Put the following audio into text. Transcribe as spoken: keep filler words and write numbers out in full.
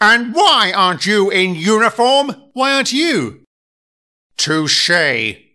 And why aren't you in uniform? Why aren't you? Touché.